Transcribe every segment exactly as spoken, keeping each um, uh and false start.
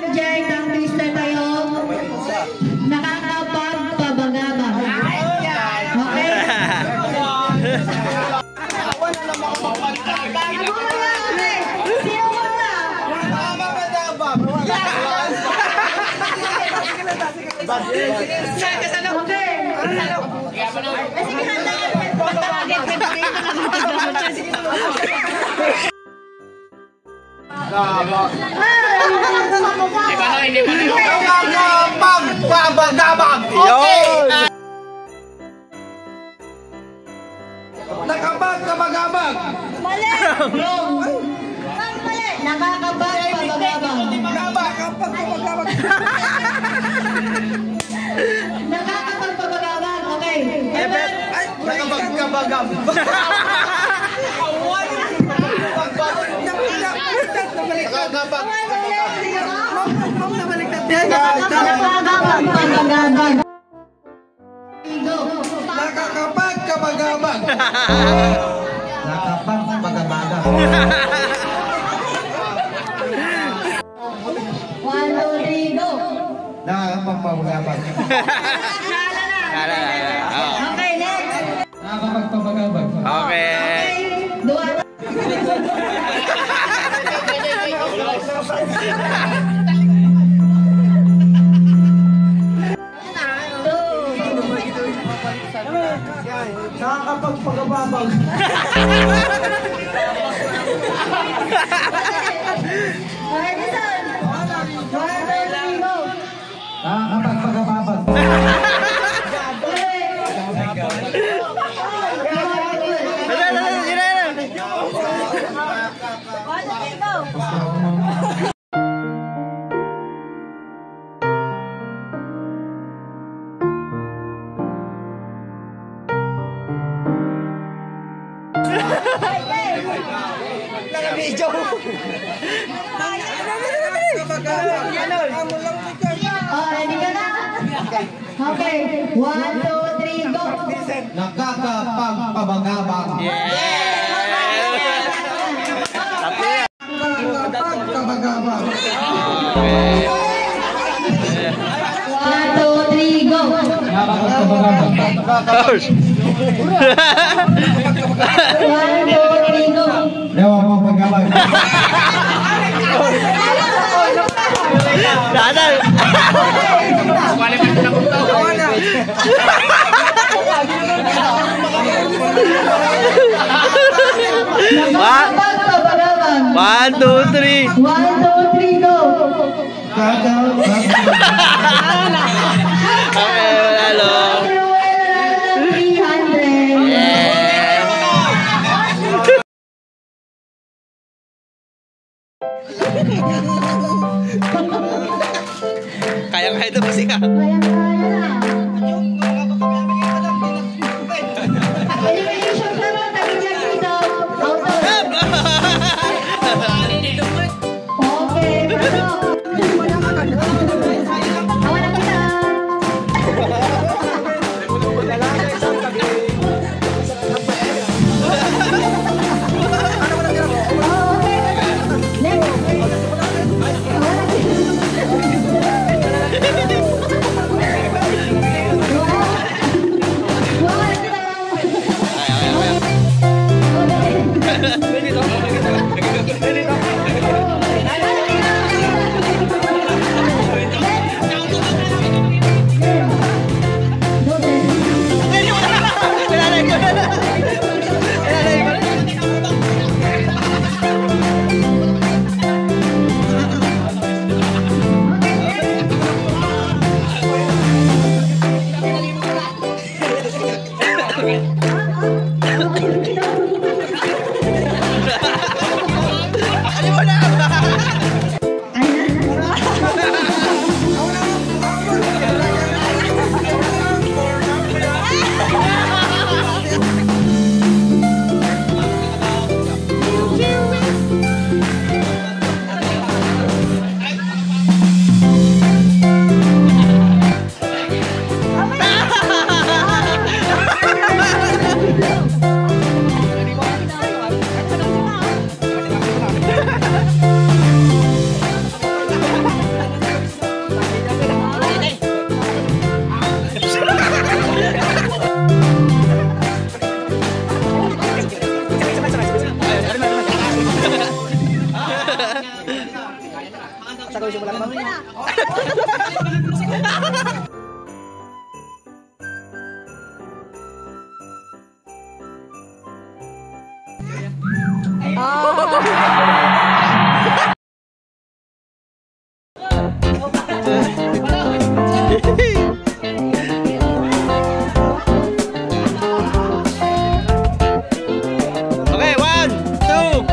subject ng twister tayo. Nakakapagpabagabag. Okay? Sino mo na? Okay. Sige, handa ka. Nakapagpabagabag. Okay. Nakapagpabagabag. Mali. Wrong. Mali. Nakakapagpabagabag. Nakapagpabagabag. Nakakapagpabagabag. Okay. Ebet. Nakapagpabagabag. Nakakapagpabagabag. Nakakapagpabagabag. Nakapagpabagabag. One, two, three, go. Nakakapagpabagabag. Okay, next. Nakakapagpabagabag. Okay. Dua. Nakakapagpabagabag. Okay, listen. One, two, three, go. Nakakapagpabagabag. Naka-video. Oh, ready ka na? Okay. One, two, three, go. Nakakapagpabagabag. Nakakapagpabagabag. One, two, three, go. Nakakapagpabagabag. One, two, three, go. Nakakapagpabagabag. Dadal. Nakakapagpabagabag. One, two, three. One, two, three, go. Okay, manalo. three hundred. Kaya-kaya ito kasi ka. Kaya-kaya na. Elimination na ron. Nagigyan dito. Out of. Okay, pero. Awa na kita. Okay. Next. Awa na kita. Sa gawin simula naman. Okay, one, two.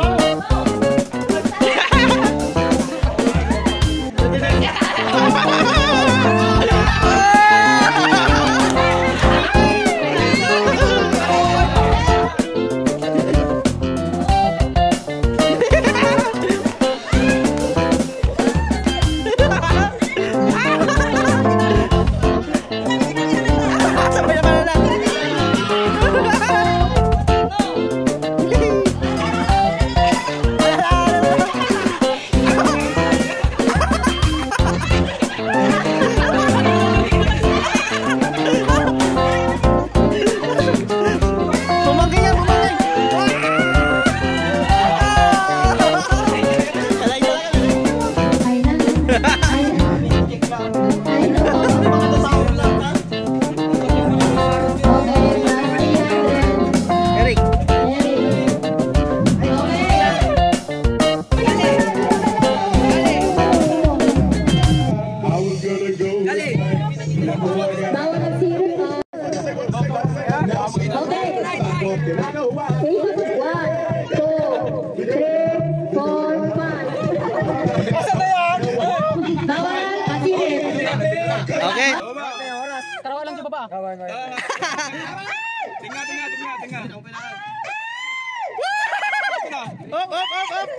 Okay. Karawa lang sa baba. Kawan. Tingnan, tingnan, tingnan, tingnan. Op, op, op, op.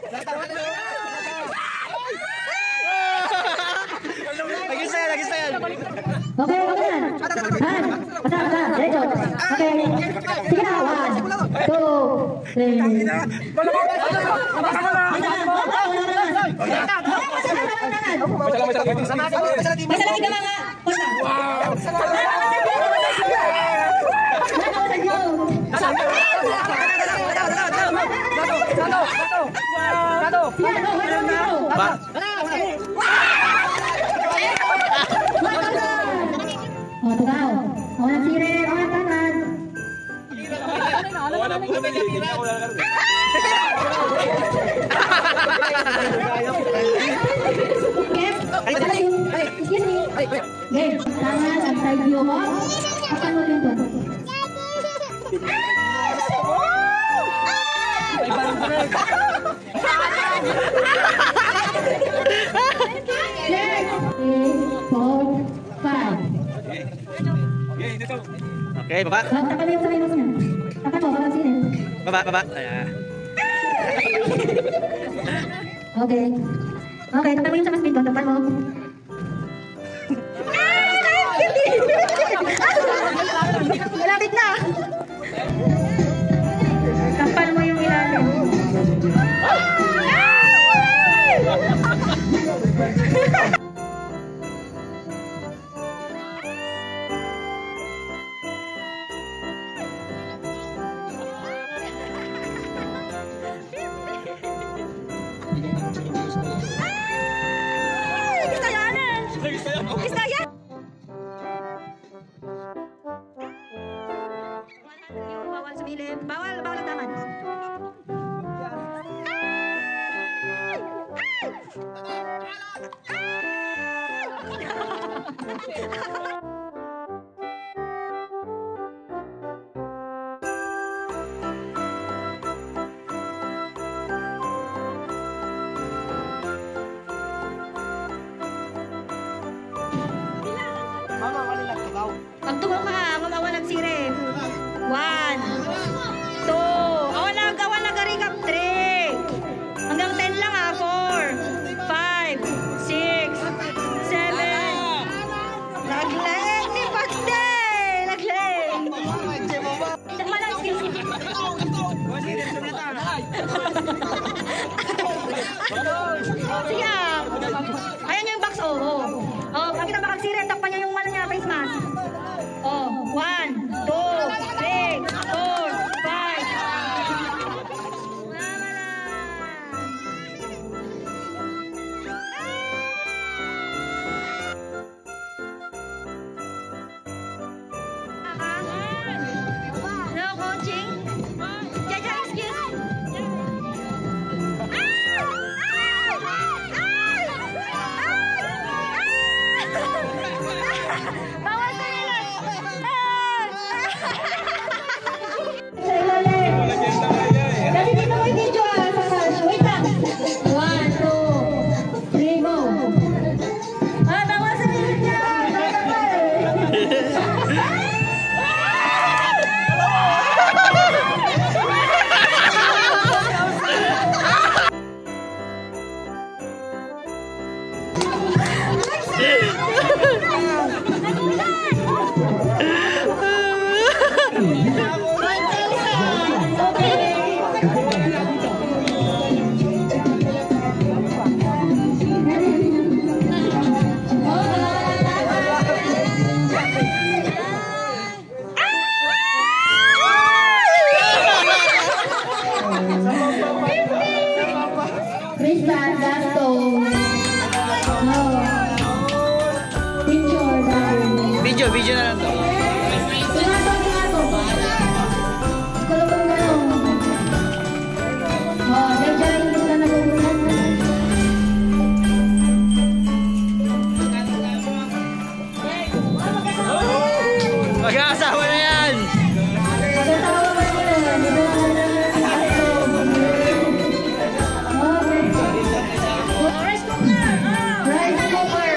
Lagi saya, lagi saya. Okay, okay na. Han, pasa, pasa, derecho. Okay. Sige na, one, two, three. Masalaki ka mga. Wow! Ba? Oh, tugaw. Oh, nasire. Oh, tangan. Excuse me. Okay, tangan ang side view mo. Akan mo din to. Four, five. Okay, baba. Takan mo yung sa minus niya. Takan mo, parang sinin. Baba, baba. Ayan. Okay. Okay, takan mo yung sa mas pinto. Takan mo. Malapit na. Kapal mo yung ilalim. Bawal sumilip. Bawal, bawal ang taman. Pag tumaw ka, mamawa ng sirip. One, two, awalag, awalag, arigap, three. Hanggang ten lang ha, four, five, six, seven. Naglae. Tristan, Gaston. No. Picture, darling. Video, video na lang to. Tumato, tumato. Kulong galong. Oh, medyo hindi ka nagugulat. Mag-aasawa na yan! Pagkatawa ba nila? Dito ka na Rice cooker. rice cooker.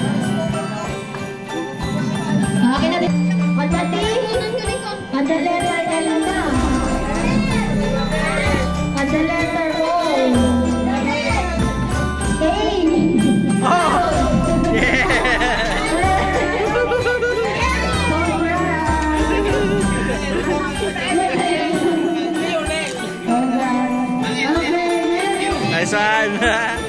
Akin na din. Madali. Madali letter L na. Madali letter O. A. Oh! Yeah! Nice one!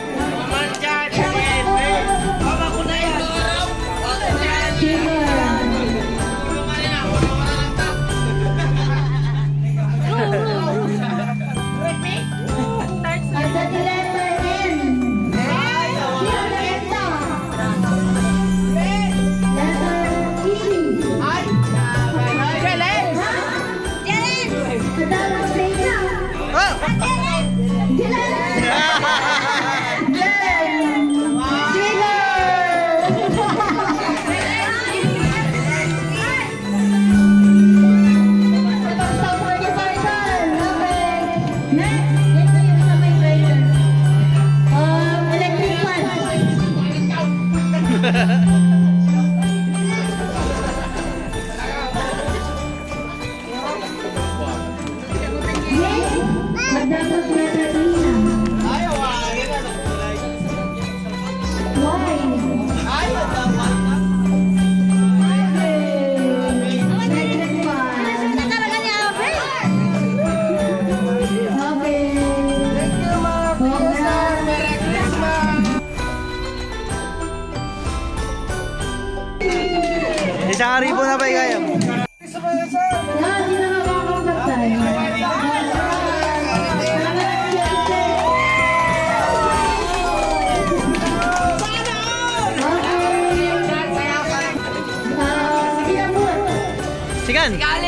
Isang aribo na ba kayo? Sigan!